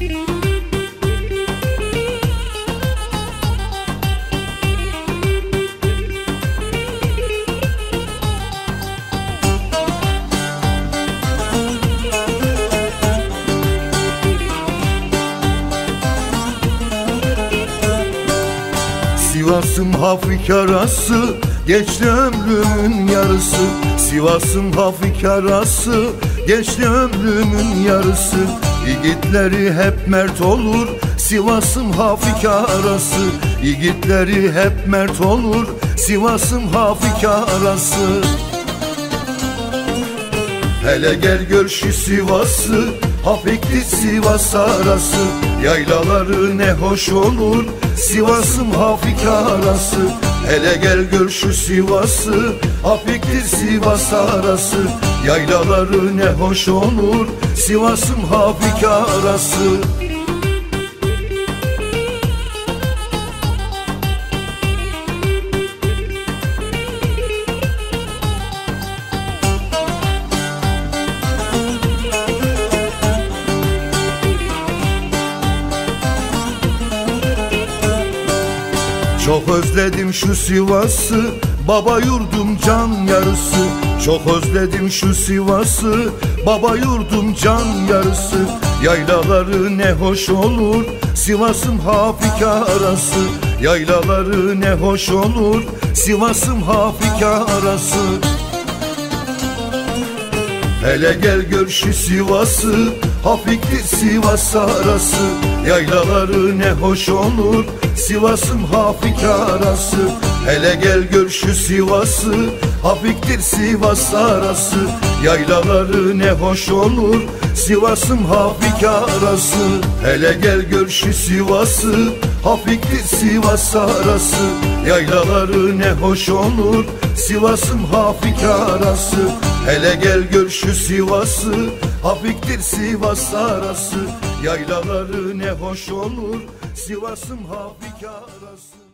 Sivas'ım Hafik arası, geçti ömrümün yarısı. Sivas'ım Hafik arası, geçti ömrümün yarısı. Yiğitleri hep mert olur, Sivas'ım Hafik arası. Yiğitleri hep mert olur, Sivas'ım Hafik arası. Hele gel gör şu Sivas'ı, Hafik'ti Sivas arası. Yaylaları ne hoş olur, Sivas'ım Hafik arası. Hele gel gör şu Sivas'ı, Hafik'ti Sivas arası. Yaylaları ne hoş olur, Sivas'ım Hafik arası. Çok özledim şu Sivas'ı, baba yurdum can yarısı. Çok özledim şu Sivas'ı, baba yurdum can yarısı. Yaylaları ne hoş olur, Sivas'ım Hafik arası. Yaylaları ne hoş olur, Sivas'ım Hafik arası. Hele gel gör şu Sivas'ı, Hafik'ti Sivas arası. Yaylaları ne hoş olur, Sivas'ım Hafik arası. Hele gel gör şu Sivas'ı, Hafik'tir Sivas arası. Yaylaları ne hoş olur, Sivas'ım Hafik arası. Hele gel gör şu Sivas'ı, Hafik'tir Sivas arası. Yaylaları ne hoş olur, Sivas'ım Hafik arası. Hele gel gör şu Sivas'ı, Hafik'tir Sivas arası. Yaylaları ne hoş olur, Sivas'ım Hafik arası.